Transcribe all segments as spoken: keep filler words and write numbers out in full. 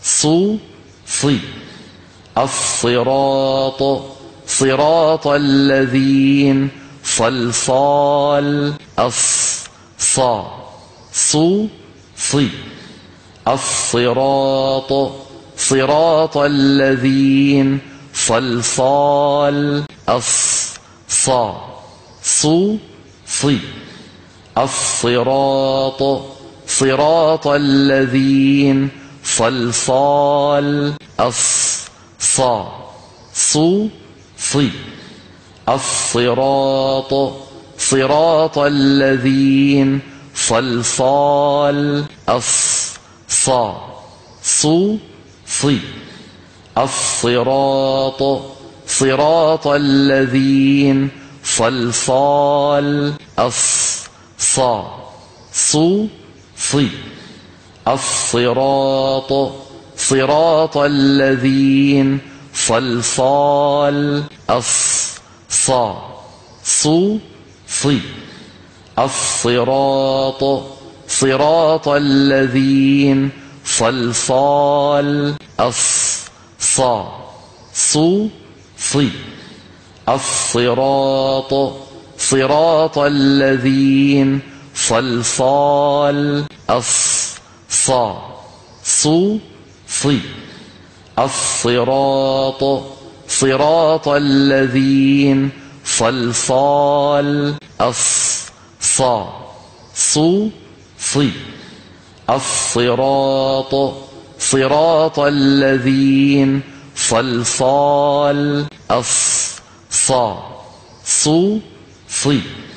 صو صي الصراط صراط الذين صلصال الص صا صو صي الصراط صراط الذين صلصال الص صا صو صي الصراط صراط الذين صلصال الص صا صو صي الصراط صراط الذين صلصال الص صا صو صي الصراط صراط الذين صلصال الص صا صو صي الصراط صراط الذين صلصال الص صا صو صي الصراط صراط الذين صلصال الص صا صو صي الصراط صراط الذين صلصال الص صا صو صي الصراط صراط الذين صلصال الص صا صو صي الصراط صراط الذين صلصال الص صا صو صي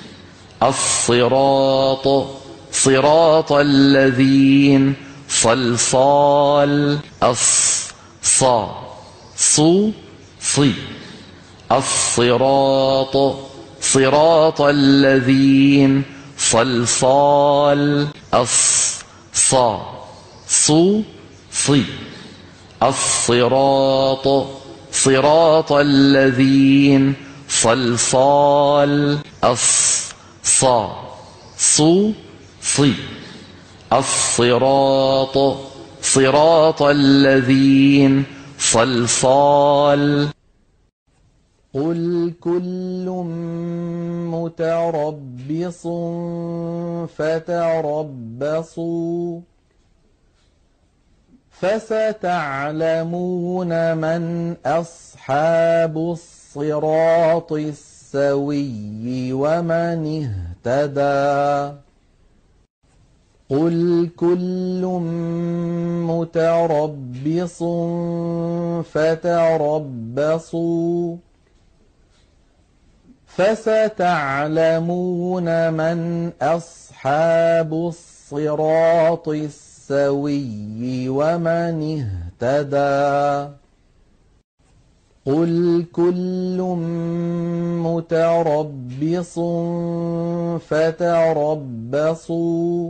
الصراط صراط الذين صلصال الص صا صو صي الصراط صراط الذين صلصال الص صا صو صي الصراط صراط الذين صلصال الص صا صو صي الصراط صراط الذين صلصال. قل كل متربص فتربصوا فستعلمون من أصحاب الصراط السوي ومن اهتدى. قل كل متربص فتربصوا فستعلمون من أصحاب الصراط السوي ومن اهتدى. قل كل متربص فتربصوا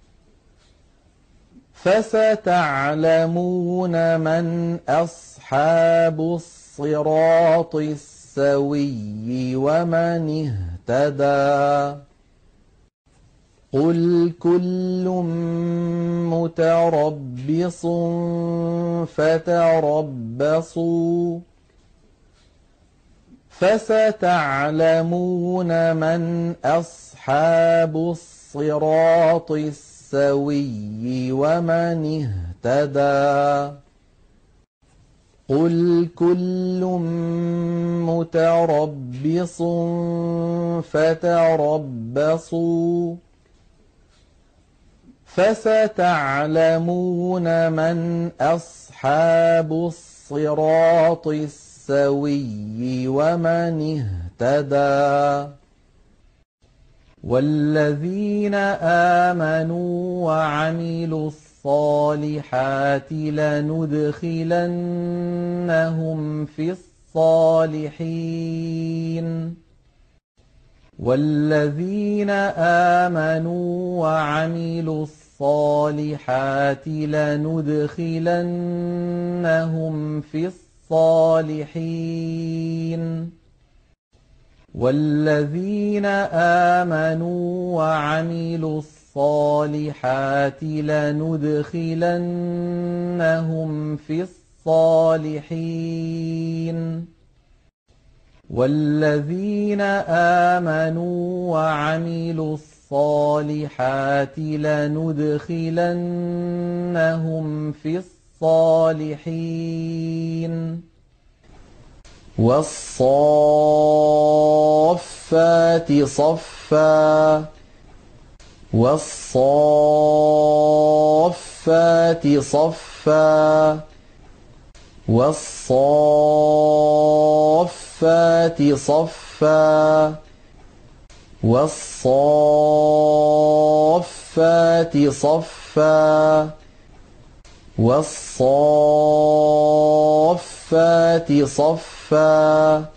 فستعلمون من أصحاب الصراط السوي ومن اهتدى. قل كل متربص فتربصوا فستعلمون من أصحاب الصراط السوي ومن اهتدى. قل كل متربص فتربصوا فستعلمون من أصحاب الصراط السوي ومن اهتدى. والذين آمنوا وعملوا الصالحات لندخلنهم في الصالحين. والذين آمنوا وعملوا الصالحات لندخلنهم في الصالحين. والذين آمنوا وعملوا الصالحات لندخلنهم في الصالحين والذين آمنوا وعملوا الصالحات لندخلنهم في الصالحين والصافات صفا والصافات صفا والصافات صفا والصافات صفا والصافات صفا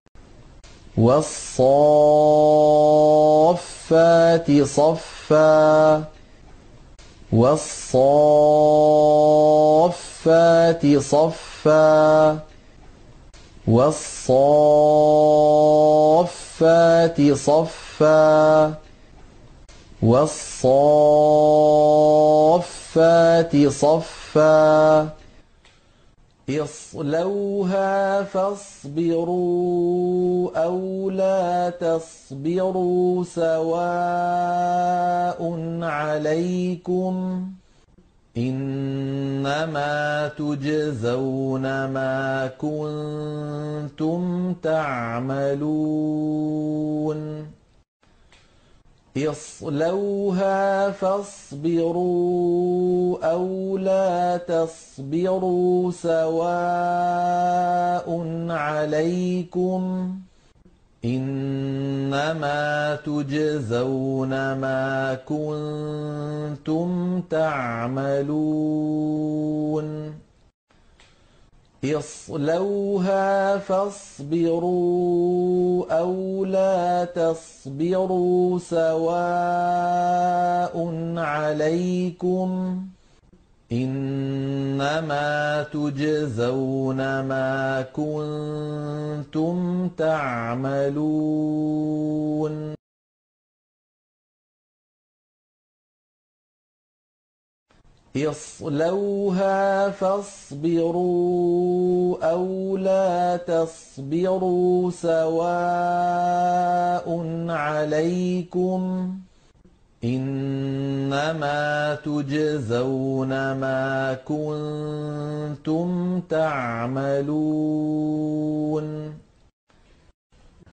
والصافات صفا والصافات صفا والصافات صفا والصافات صفا اصلوها فاصبروا أو لا تصبروا سواء عليكم إنما تجزون ما كنتم تعملون اصلوها فاصبروا أو لا تصبروا سواء عليكم إنما تجزون ما كنتم تعملون اصلوها فاصبروا أو لا تصبروا سواء عليكم إنما تجزون ما كنتم تعملون اصلوها فاصبروا أو لا تصبروا سواء عليكم إنما تجزون ما كنتم تعملون